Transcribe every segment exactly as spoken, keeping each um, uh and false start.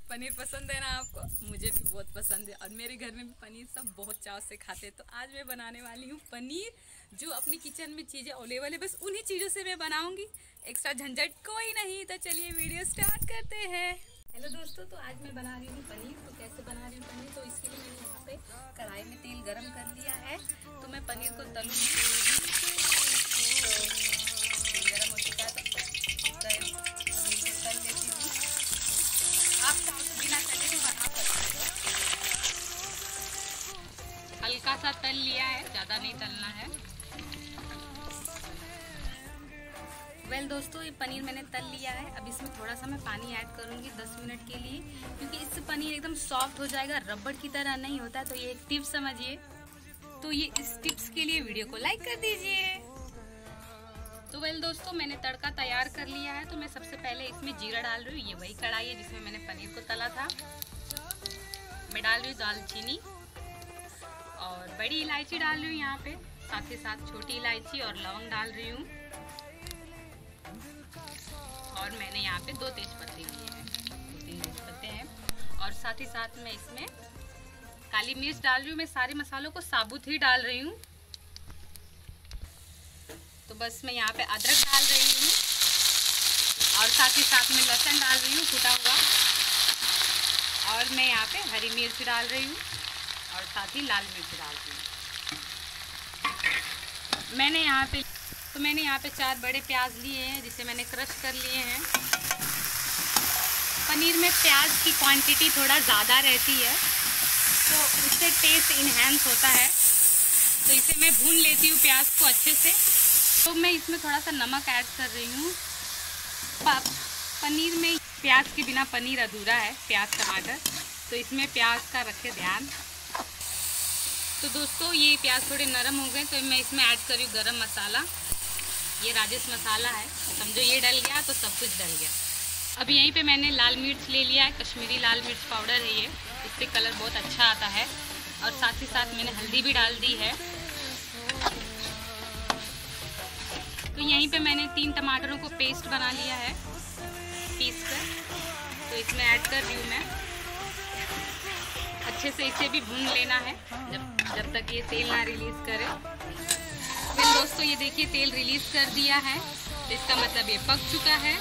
पनीर पसंद है ना आपको? मुझे भी बहुत पसंद है और मेरे घर में भी पनीर सब बहुत चाव से खाते हैं। तो आज मैं बनाने वाली हूँ पनीर, जो अपनी किचन में चीज़ें अवेलेबल है, बस उन्हीं चीज़ों से मैं बनाऊँगी, एक्स्ट्रा झंझट कोई नहीं। तो चलिए वीडियो स्टार्ट करते हैं। हेलो दोस्तों, तो आज मैं बना रही हूँ पनीर। तो कैसे बना रही हूँ पनीर, तो इसके लिए मैंने यहाँ पे कढ़ाई में तेल गरम कर लिया है। तो मैं पनीर को तलूँगी। तो तेल गरम हो चुका है तो पनीर को तल लेती हूँ। आप चाहो तो बिना तले भी बना सकते हो। हल्का सा तल लिया है, ज़्यादा नहीं तलना है। वेल well, दोस्तों, ये पनीर मैंने तल लिया है। अब इसमें थोड़ा सा मैं पानी ऐड करूँगी दस मिनट के लिए, क्योंकि इससे पनीर एकदम सॉफ्ट हो जाएगा, रबड़ की तरह नहीं होता। तो ये एक टिप्स समझिए। तो ये इस टिप्स के लिए वीडियो को लाइक कर दीजिए। तो वेल well, दोस्तों, मैंने तड़का तैयार कर लिया है। तो मैं सबसे पहले इसमें जीरा डाल रही हूँ। ये वही कढ़ाई है जिसमें मैंने पनीर को तला था। मैं डाल रही हूँ दालचीनी और बड़ी इलायची डाल रही हूँ यहाँ पे, साथ ही साथ छोटी इलायची और लौंग डाल रही हूँ। और मैंने यहाँ पे दो तेज पत्ते लिए हैं, दो तीन तेज पत्ते हैं। और साथ ही साथ मैं इसमें काली मिर्च डाल रही हूँ। मैं सारे मसालों को साबुत ही डाल रही हूँ। तो बस मैं यहाँ पे अदरक डाल रही हूँ और साथ ही साथ में लहसुन डाल रही हूँ कुटा हुआ। और मैं यहाँ पे हरी मिर्च डाल रही हूँ और साथ ही लाल मिर्च डाल रही हूँ। मैंने यहाँ पे तो मैंने यहाँ पे चार बड़े प्याज लिए हैं, जिसे मैंने क्रश कर लिए हैं। पनीर में प्याज की क्वांटिटी थोड़ा ज़्यादा रहती है, तो उससे टेस्ट इन्हेंस होता है। तो इसे मैं भून लेती हूँ प्याज को अच्छे से। तो मैं इसमें थोड़ा सा नमक ऐड कर रही हूँ। पनीर में प्याज के बिना पनीर अधूरा है, प्याज टमाटर। तो इसमें प्याज का रखें ध्यान। तो दोस्तों, ये प्याज थोड़े नरम हो गए, तो मैं इसमें ऐड कर रही हूँ गरम मसाला। ये राजेश मसाला है, समझो ये डल गया तो सब कुछ डल गया। अब यहीं पे मैंने लाल मिर्च ले लिया है, कश्मीरी लाल मिर्च पाउडर है ये, इससे कलर बहुत अच्छा आता है। और साथ ही साथ मैंने हल्दी भी डाल दी है। तो यहीं पे मैंने तीन टमाटरों को पेस्ट बना लिया है पीस कर, तो इसमें ऐड कर रही हूँ मैं। अच्छे से इसे भी भून लेना है जब जब तक ये तेल ना रिलीज करे। फिर दोस्तों, ये देखिए तेल रिलीज कर दिया है, तो इसका मतलब ये पक चुका है।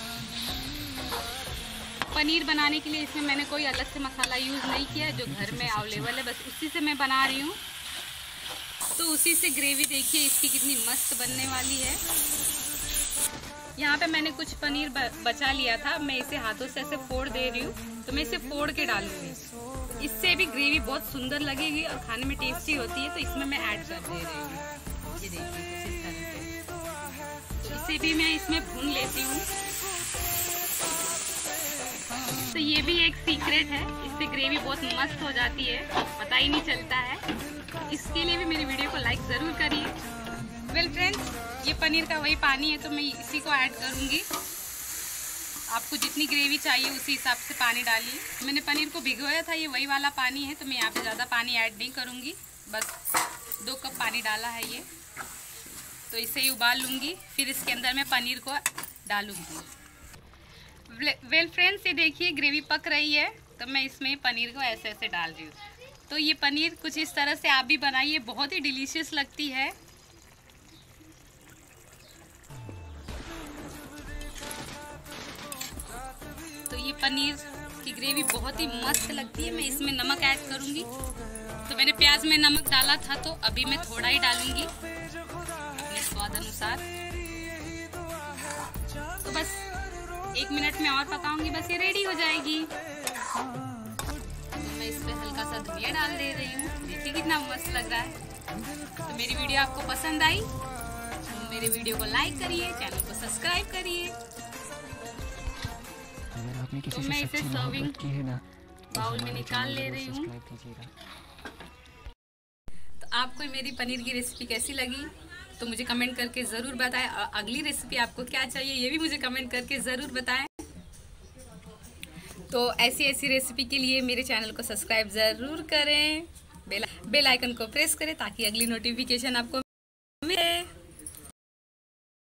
पनीर बनाने के लिए इसमें मैंने कोई अलग से मसाला यूज़ नहीं किया, जो घर में अवेलेबल है बस उसी से मैं बना रही हूँ। तो उसी से ग्रेवी देखिए इसकी कितनी मस्त बनने वाली है। यहाँ पे मैंने कुछ पनीर बचा लिया था, मैं इसे हाथों से ऐसे फोड़ दे रही हूँ। तो मैं इसे फोड़ के डालूंगी, इससे भी ग्रेवी बहुत सुंदर लगेगी और खाने में टेस्टी होती है। तो इसमें मैं ऐड कर दे रही हूँ, ये देखिए कुछ इस तरह से। तो इसे भी मैं इसमें भून लेती हूँ। तो ये भी एक सीक्रेट है, इससे ग्रेवी बहुत मस्त हो जाती है, पता ही नहीं चलता है। इसके लिए भी मेरी वीडियो को लाइक ज़रूर करिए। वेल फ्रेंड्स, ये पनीर का वही पानी है, तो मैं इसी को ऐड करूँगी। आपको जितनी ग्रेवी चाहिए उसी हिसाब से पानी डालिए। मैंने पनीर को भिगोया था, ये वही वाला पानी है, तो मैं यहाँ पे ज़्यादा पानी ऐड नहीं करूँगी। बस दो कप पानी डाला है ये। तो इसे ही उबाल लूँगी, फिर इसके अंदर मैं पनीर को डालूँगी। वेल फ्रेंड्स, ये देखिए ग्रेवी पक रही है, तो मैं इसमें पनीर को ऐसे ऐसे डाल रही हूँ। तो ये पनीर कुछ इस तरह से आप भी बनाइए, बहुत ही डिलीशियस लगती है। तो ये पनीर की ग्रेवी बहुत ही मस्त लगती है। मैं इसमें नमक ऐड करूँगी। तो मैंने प्याज में नमक डाला था, तो अभी मैं थोड़ा ही डालूँगी अपने स्वाद अनुसार। तो बस एक मिनट में और पकाऊंगी, बस ये रेडी हो जाएगी। तो मैं इस पे हल्का सा धनिया डाल दे रही हूँ, देखिए कितना मस्त लग रहा है। तो मेरी वीडियो आपको पसंद आई तो मेरे वीडियो को लाइक करिए, चैनल को सब्सक्राइब करिए। तो मैं इसे सर्विंग बाउल में निकाल ले रही हूँ। तो आपको मेरी पनीर की रेसिपी कैसी लगी तो मुझे कमेंट करके ज़रूर बताएं। और अगली रेसिपी आपको क्या चाहिए ये भी मुझे कमेंट करके ज़रूर बताएं। तो ऐसी ऐसी रेसिपी के लिए मेरे चैनल को सब्सक्राइब ज़रूर करें, बेल बेल आइकन को प्रेस करें ताकि अगली नोटिफिकेशन आपको